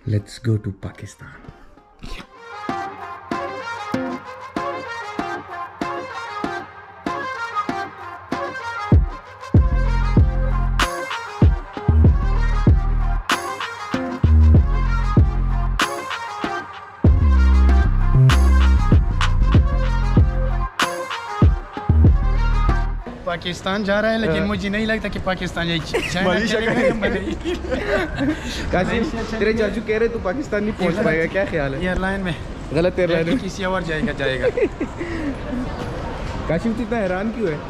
Let's go to Pakistan. Pakistan जा रहा है लेकिन मुझे नहीं लगता कि पाकिस्तान कासिम, तेरे चाचू कह रहे तू पाकिस्तान नहीं पहुंच पाएगा, क्या ख्याल है? एयरलाइन में गलत एयरलाइन में किसी और जाएगा काशिम तू इतना हैरान क्यों है?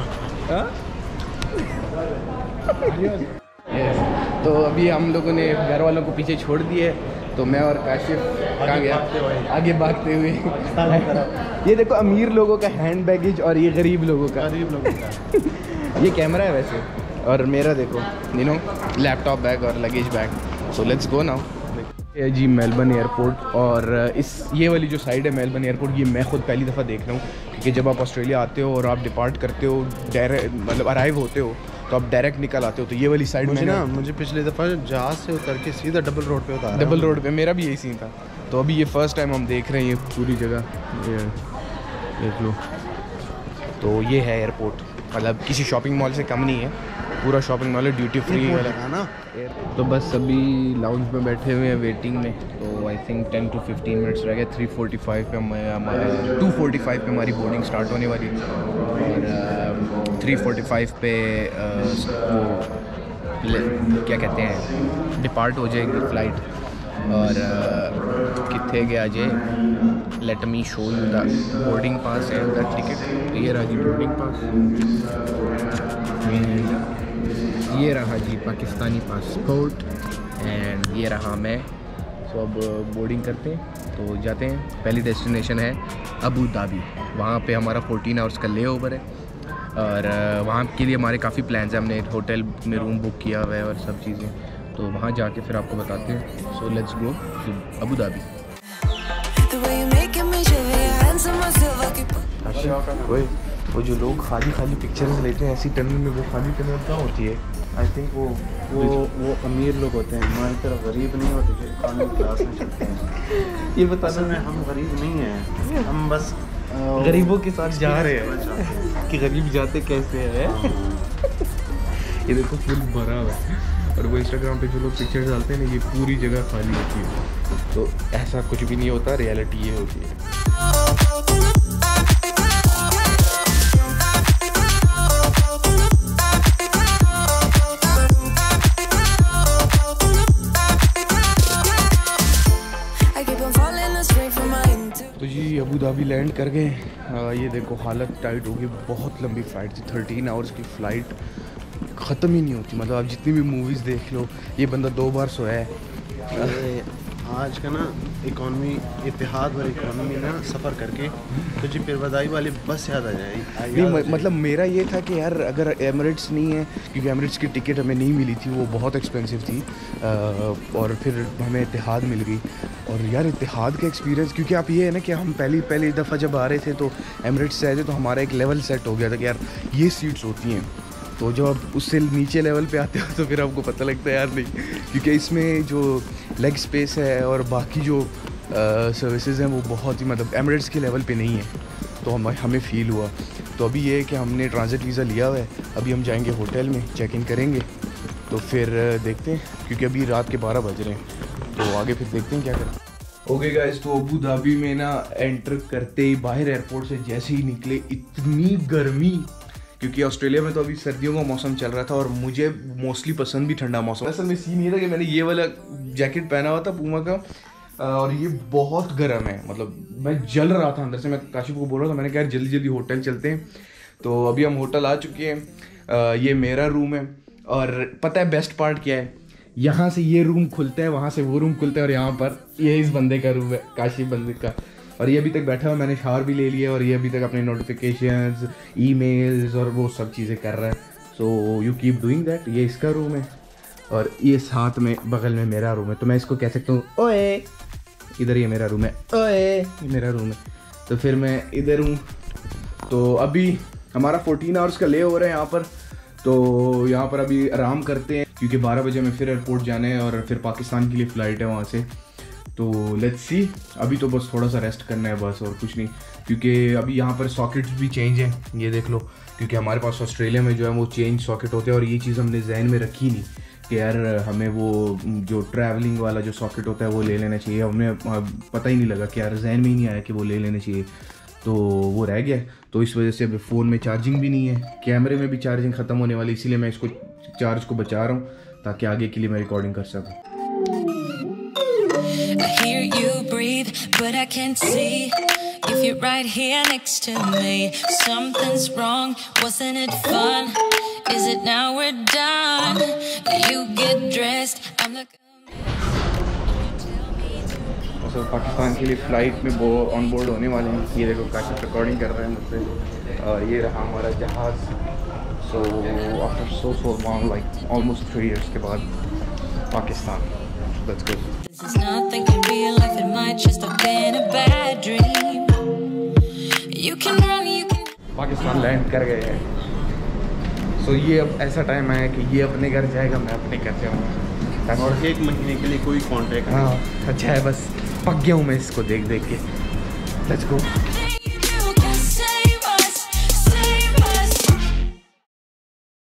तो अभी हम लोगों ने घर वालों को पीछे छोड़ दिए, तो मैं और काशिफ कहाँ गया? आगे भागते हुए। ये देखो अमीर लोगों का हैंड बैगेज और ये गरीब लोगों का ये कैमरा है वैसे, और मेरा देखो लैपटॉप बैग और luggage bag. So let's go now. ये जी मेलबर्न एयरपोर्ट, और ये वाली जो साइड है मेलबर्न एयरपोर्ट, ये मैं खुद पहली दफ़ा देख रहा हूँ, क्योंकि जब आप ऑस्ट्रेलिया आते हो और आप डिपार्ट करते हो, डायरेक्ट मतलब अराइव होते हो, तो आप डायरेक्ट निकल आते हो। तो ये वाली साइड में ना मुझे पिछली दफ़ा जहाज़ से उतर के सीधा डबल रोड पे उतारा। डबल रोड पे मेरा भी यही सीन था। तो अभी ये फर्स्ट टाइम हम देख रहे हैं ये पूरी जगह, ये देख लो। तो ये है एयरपोर्ट, मतलब किसी शॉपिंग मॉल से कम नहीं है, पूरा शॉपिंग मॉल है, ड्यूटी फ्री वाला है ना। तो बस अभी लाउंज में बैठे हुए हैं वेटिंग में, तो आई थिंक 10 to 15 मिनट्स रह गए। 3:45 पे हमारा 2:45 पे हमारी बोर्डिंग स्टार्ट होने वाली है, और 3:45 पे वो क्या कहते हैं डिपार्ट हो जाएगी फ़्लाइट। और कितने गया Ajay, let me show you the boarding pass and the ticket. ये रहा जी बोर्डिंग पास, ये रहा जी पाकिस्तानी पासपोर्ट, एंड ये रहा मैं। सो अब बोर्डिंग करते हैं, तो जाते हैं। पहली डेस्टिनेशन है अबू धाबी, वहाँ पे हमारा 14 आवर्स का ले ओवर है, और वहाँ के लिए हमारे काफ़ी प्लान्स हैं। हमने होटल में रूम बुक किया हुआ है और सब चीज़ें, तो वहाँ जाके फिर आपको बताते हैं। So let's go to Abu Dhabi. वो जो लोग खाली पिक्चर्स लेते हैं ऐसी टनल में, वो खाली टनल क्या होती है? आई थिंक वो अमीर लोग होते हैं, हमारी तरफ गरीब नहीं होते जो इकोनॉमी क्लास में चलते हैं। ये बता असल में हम गरीब नहीं हैं, हम बस गरीबों के साथ जा रहे हैं कि गरीब जाते कैसे हैं। ये देखो फुल भरा हुआ है, और वो इंस्टाग्राम पे जो लोग पिक्चर्स डालते हैं ना, ये पूरी जगह खाली होती है। तो ऐसा कुछ भी नहीं होता, रियलिटी ये होती है। तो जी अबू धाबी लैंड कर गए। ये देखो हालत टाइट होगी, बहुत लंबी फ़्लाइट थी, 13 आवर्स की फ़्लाइट, ख़त्म ही नहीं होती। मतलब आप जितनी भी मूवीज़ देख लो, ये बंदा 2 बार सोया है। आज का ना इकोनॉमी, इतिहाद वाली इकोनॉमी ना सफ़र करके तो जी फिर बदाई वाली बस याद आ जाएगी। नहीं मतलब मेरा ये था कि यार अगर एमिरेट्स नहीं है, क्योंकि एमिरेट्स की टिकट हमें नहीं मिली थी, वो बहुत एक्सपेंसिव थी, और फिर हमें इतिहाद मिल गई। और यार इतिहाद का एक्सपीरियंस, क्योंकि आप ये है ना कि हम पहली दफ़ा जब आ रहे थे तो एमिरेट्स से आए थे, तो हमारा एक लेवल सेट हो गया था कि यार ये सीट्स होती हैं। तो जब आप उससे नीचे लेवल पे आते हो तो फिर आपको पता लगता है यार नहीं, क्योंकि इसमें जो लेग स्पेस है और बाकी जो सर्विसेज हैं वो बहुत ही मतलब एमिरेट्स के लेवल पे नहीं है। तो हमें फ़ील हुआ। तो अभी ये है कि हमने ट्रांजिट वीज़ा लिया हुआ है, अभी हम जाएंगे होटल में, चेक इन करेंगे, तो फिर देखते हैं, क्योंकि अभी रात के 12 बज रहे हैं, तो आगे फिर देखते हैं क्या करें। ओके गाइस, तो अबू धाबी में ना एंटर करते ही बाहर एयरपोर्ट से जैसे ही निकले, इतनी गर्मी, क्योंकि ऑस्ट्रेलिया में तो अभी सर्दियों का मौसम चल रहा था, और मुझे मोस्टली पसंद भी ठंडा मौसम। असल में सीन ये था कि मैंने ये वाला जैकेट पहना हुआ था पूमा का, और ये बहुत गर्म है, मतलब मैं जल रहा था अंदर से। मैं काशिफ को बोल रहा था, मैंने कहा जल्दी जल्दी होटल चलते हैं। तो अभी हम होटल आ चुके हैं। ये मेरा रूम है, और पता है बेस्ट पार्ट क्या है, यहाँ से ये रूम खुलता है, वहाँ से वो रूम खुलता है, और यहाँ पर ये इस बंदे का रूम है, काशिफ बंदे का। और ये अभी तक बैठा हुआ, मैंने शावर भी ले लिया, और ये अभी तक अपने नोटिफिकेशंस, ईमेल्स और वो सब चीज़ें कर रहा है। So you keep doing that. ये इसका रूम है, और ये साथ में बगल में मेरा रूम है। तो मैं इसको कह सकता हूँ ओए, इधर ये मेरा रूम है, ओए ये मेरा रूम है। तो फिर मैं इधर हूँ। तो अभी हमारा 14 आवर्स का ले ओवर है यहाँ पर, तो यहाँ पर अभी आराम करते हैं क्योंकि 12 बजे हमें फिर एयरपोर्ट जाना है और फिर पाकिस्तान के लिए फ़्लाइट है वहाँ से। तो लेट्स सी, अभी तो बस थोड़ा सा रेस्ट करना है बस, और कुछ नहीं, क्योंकि अभी यहाँ पर सॉकेट्स भी चेंज हैं, ये देख लो, क्योंकि हमारे पास ऑस्ट्रेलिया में जो है वो चेंज सॉकेट होते हैं, और ये चीज़ हमने जहन में रखी नहीं कि यार हमें वो जो ट्रैवलिंग वाला जो सॉकेट होता है वो ले लेना चाहिए। हमें पता ही नहीं लगा कि यार जहन में ही नहीं आया कि वो ले लेना चाहिए, तो वो रह गया। तो इस वजह से अभी फ़ोन में चार्जिंग भी नहीं है, कैमरे में भी चार्जिंग ख़त्म होने वाली, इसीलिए मैं इसको चार्ज को बचा रहा हूँ ताकि आगे के लिए मैं रिकॉर्डिंग कर सकूँ। I hear you breathe, but I can't see if you're right here next to me. Something's wrong, wasn't it fun? Is it now we're done? You get dressed, I'm looking. तो पाकिस्तान के लिए flight में वो on board होने वाले हैं। ये देखो काशिफ रिकॉर्डिंग कर रहे हैं मुझसे, और ये रहा हमारा जहाज़। So after so long, like almost 3 years के बाद Pakistan. Let's go. This is nothing in real life, it might just have been a bad dream. You can run, you can. Pakistan land कर गए हैं। सो ये अब ऐसा टाइम आया कि ये अपने घर जाएगा, मैं अपने घर जाऊँगा, और 1 महीने के लिए कोई कॉन्ट्रैक्ट नहीं। हाँ अच्छा है, बस पक गया हूँ मैं इसको देख देख के। लेट्स गो।